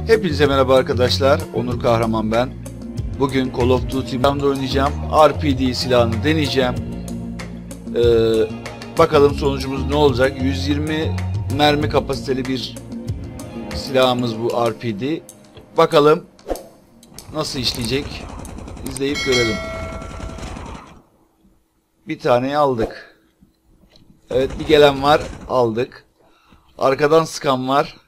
Hepinize merhaba arkadaşlar. Onur Kahraman ben. Bugün Call of Duty oynayacağım. RPD silahını deneyeceğim. Bakalım sonucumuz ne olacak? 120 mermi kapasiteli bir silahımız bu RPD. Bakalım nasıl işleyecek? İzleyip görelim. Bir taneyi aldık. Evet, bir gelen var. Aldık. Arkadan sıkan var.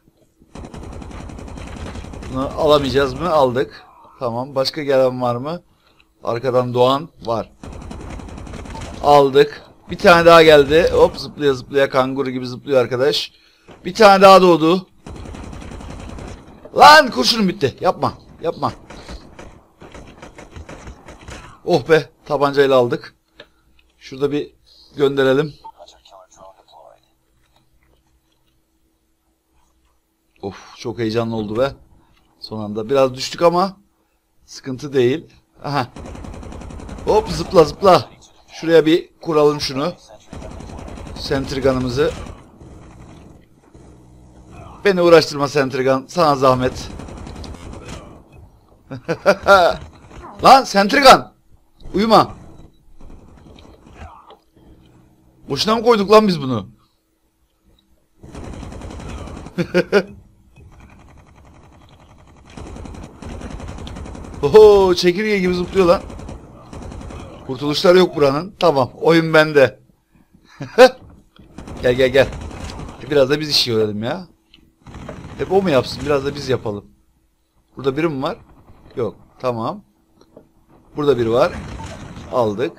Bunu alamayacağız mı? Aldık. Tamam. Başka gelen var mı? Arkadan doğan var. Aldık. Bir tane daha geldi. Hop, zıplaya zıplaya kanguru gibi zıplıyor arkadaş. Bir tane daha doğdu. Lan kurşunum bitti. Yapma. Yapma. Oh be. Tabancayla aldık. Şurada bir gönderelim. Of, çok heyecanlı oldu be. Son anda biraz düştük ama sıkıntı değil. Aha. Hop, zıpla zıpla. Şuraya bir kuralım şunu. Sentrigan'ımızı. Beni uğraştırma Sentrigan. Sana zahmet. Lan Sentrigan. Uyuma. Boşuna mı koyduk lan biz bunu? Oho, çekirge gibi zıplıyor lan. Kurtuluşlar yok buranın. Tamam, oyun bende. Gel gel gel. Biraz da biz işi görelim ya. Hep o mu yapsın? Biraz da biz yapalım. Burada biri mi var? Yok. Tamam. Burada biri var. Aldık.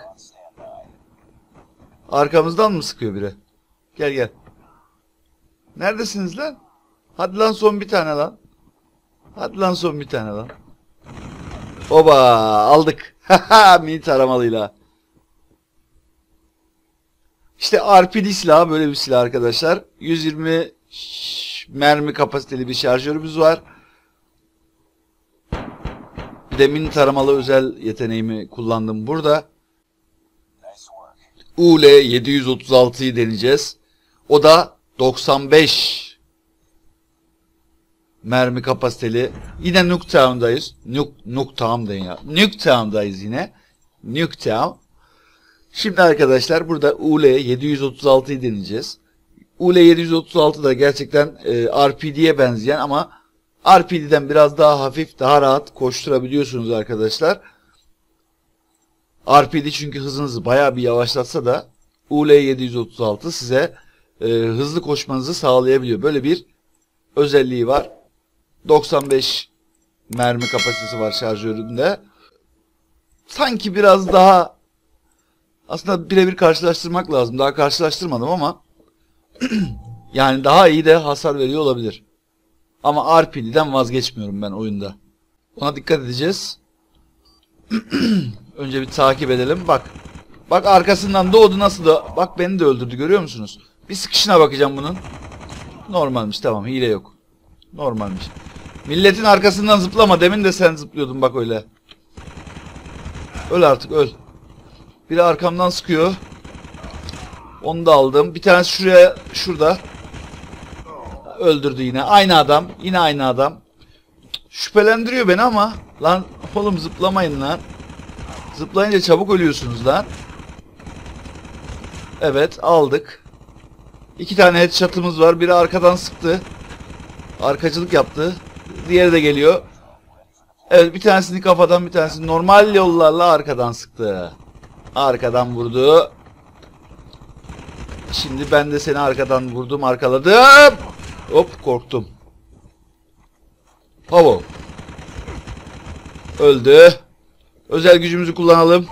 Arkamızdan mı sıkıyor biri? Gel gel. Neredesiniz lan? Hadi lan son bir tane lan. Hadi lan son bir tane lan. Oba, aldık. Mini taramalıyla. İşte RPD silahı böyle bir silah arkadaşlar. 120 mermi kapasiteli bir şarjörümüz var. Bir de mini taramalı özel yeteneğimi kullandım burada. UL 736'yı deneyeceğiz. O da 95 mermi kapasiteli. Yine Nuketown'dayız. Nuketown'dayız ya. Nuketown'dayız yine. Nuketown. Şimdi arkadaşlar burada UL 736'yı deneyeceğiz. UL 736 da gerçekten RPD'ye benzeyen ama RPD'den biraz daha hafif, daha rahat koşturabiliyorsunuz arkadaşlar. RPD çünkü hızınızı bayağı bir yavaşlatsa da UL 736 size hızlı koşmanızı sağlayabiliyor. Böyle bir özelliği var. 95 mermi kapasitesi var şarjöründe. Sanki biraz daha, aslında birebir karşılaştırmak lazım. Daha karşılaştırmadım ama yani daha iyi de hasar veriyor olabilir. Ama RPD'den vazgeçmiyorum ben oyunda. Ona dikkat edeceğiz. Önce bir takip edelim. Bak. Bak, arkasından doğdu, nasıl da. Bak, beni de öldürdü, görüyor musunuz? Bir sıkışına bakacağım bunun. Normalmiş, tamam, hile yok. Normalmiş. Milletin arkasından zıplama. Demin de sen zıplıyordun bak öyle. Öl artık, öl. Biri arkamdan sıkıyor. Onu da aldım. Bir tanesi şurada. Öldürdü yine. Aynı adam. Yine aynı adam. Şüphelendiriyor beni ama. Lan oğlum, zıplamayın lan. Zıplayınca çabuk ölüyorsunuz lan. Evet, aldık. 2 tane headshot'ımız var. Biri arkadan sıktı. Arkacılık yaptı. Diğeri de geliyor. Evet, bir tanesini kafadan, bir tanesini normal yollarla arkadan sıktı. Arkadan vurdu. Şimdi ben de seni arkadan vurdum, arkaladım. Hop, korktum. Pavo. Öldü. Özel gücümüzü kullanalım.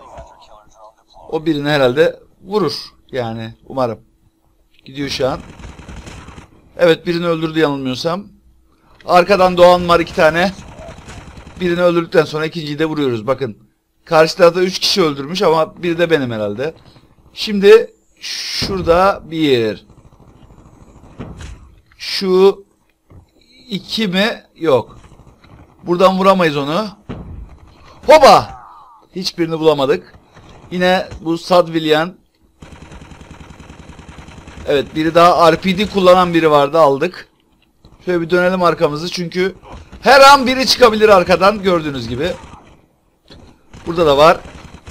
O birini herhalde vurur. Yani umarım. Gidiyor şu an. Evet, birini öldürdü yanılmıyorsam. Arkadan doğan var 2 tane. Birini öldürdükten sonra ikinciyi de vuruyoruz. Bakın. Karşı tarafta 3 kişi öldürmüş ama biri de benim herhalde. Şimdi şurada bir. Şu 2 mi? Yok. Buradan vuramayız onu. Hoba! Hiçbirini bulamadık. Yine bu Sadvillian. Evet, biri daha RPD kullanan biri vardı, aldık. Şöyle bir dönelim arkamızı çünkü her an biri çıkabilir arkadan gördüğünüz gibi. Burada da var.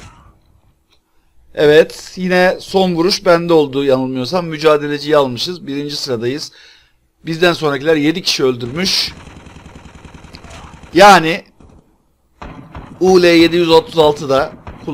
Evet, yine son vuruş bende oldu yanılmıyorsam. Mücadeleciyi almışız. 1. sıradayız. Bizden sonrakiler 7 kişi öldürmüş. Yani UL-736 da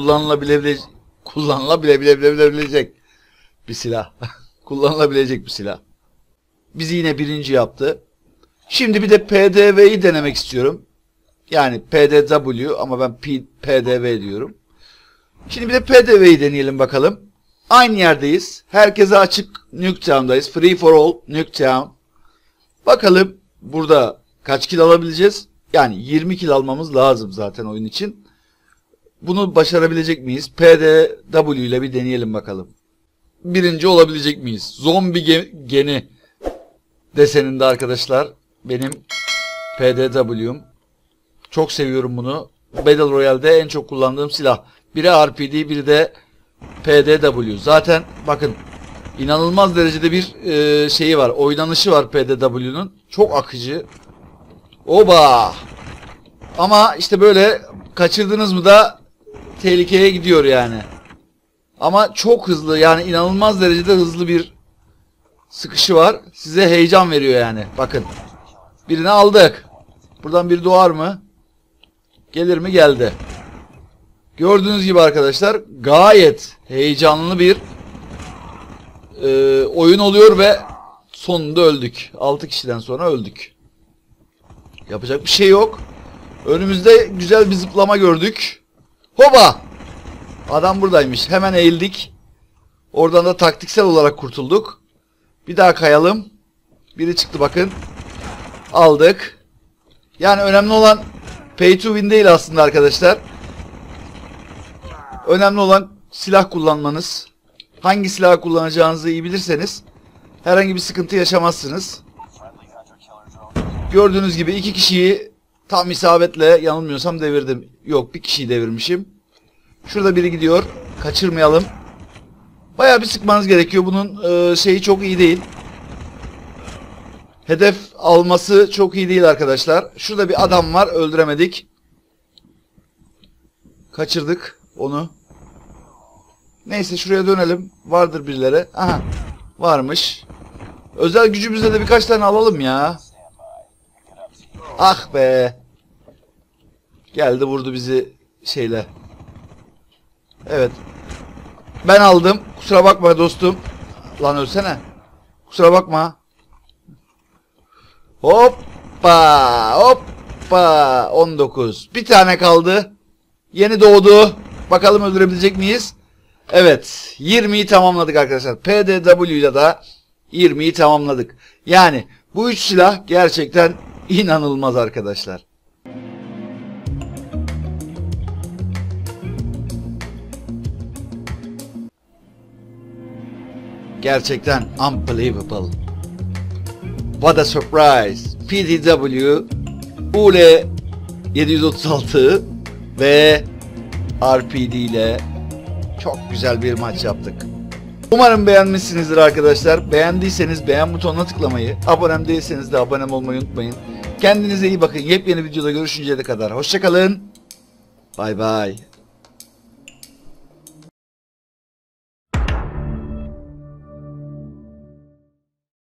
kullanılabilecek bir silah. Kullanılabilecek bir silah. Bizi yine 1. yaptı. Şimdi bir de PDV'yi denemek istiyorum. Yani PDW ama ben PDV diyorum. Şimdi bir de PDV'yi deneyelim bakalım. Aynı yerdeyiz. Herkese açık Nuketown'dayız. Free for all Nuketown. Bakalım burada kaç kill alabileceğiz? Yani 20 kill almamız lazım zaten oyun için. Bunu başarabilecek miyiz? PDW ile bir deneyelim bakalım. 1. olabilecek miyiz? Zombi geni deseninde arkadaşlar. Benim PDW'm. Çok seviyorum bunu. Battle Royale'de en çok kullandığım silah. Biri RPD, biri de PDW. Zaten bakın inanılmaz derecede bir şeyi var. Oynanışı var PDW'nun. Çok akıcı. Oba! Ama işte böyle kaçırdınız mı da tehlikeye gidiyor yani. Ama çok hızlı, yani inanılmaz derecede hızlı bir sıkışı var. Size heyecan veriyor yani. Bakın. Birini aldık. Buradan biri doğar mı? Gelir mi? Geldi. Gördüğünüz gibi arkadaşlar gayet heyecanlı bir oyun oluyor ve sonunda öldük. 6 kişiden sonra öldük. Yapacak bir şey yok. Önümüzde güzel bir zıplama gördük. Hoba! Adam buradaymış. Hemen eğildik. Oradan da taktiksel olarak kurtulduk. Bir daha kayalım. Biri çıktı bakın. Aldık. Yani önemli olan pay to win değil aslında arkadaşlar. Önemli olan silah kullanmanız. Hangi silahı kullanacağınızı iyi bilirseniz herhangi bir sıkıntı yaşamazsınız. Gördüğünüz gibi 2 kişiyi tam isabetle yanılmıyorsam devirdim. Yok, bir kişiyi devirmişim. Şurada biri gidiyor. Kaçırmayalım. Bayağı bir sıkmanız gerekiyor. Bunun şeyi çok iyi değil. Hedef alması çok iyi değil arkadaşlar. Şurada bir adam var. Öldüremedik. Kaçırdık onu. Neyse şuraya dönelim. Vardır birileri. Aha. Varmış. Özel gücümüzle de birkaç tane alalım ya. Ah be. Geldi vurdu bizi şeyle. Evet. Ben aldım. Kusura bakma dostum. Lan ölsene. Kusura bakma. Hoppa. Hoppa. 19. Bir tane kaldı. Yeni doğdu. Bakalım öldürebilecek miyiz? Evet. 20'yi tamamladık arkadaşlar. PDW ile de 20'yi tamamladık. Yani bu 3 silah gerçekten inanılmaz arkadaşlar. Gerçekten unbelievable. What a surprise. PDW, UL 736 ve RPD ile çok güzel bir maç yaptık. Umarım beğenmişsinizdir arkadaşlar. Beğendiyseniz beğen butonuna tıklamayı, abone değilseniz de abone olmayı unutmayın. Kendinize iyi bakın. Yepyeni videoda görüşünceye kadar hoşça kalın. Bay bay.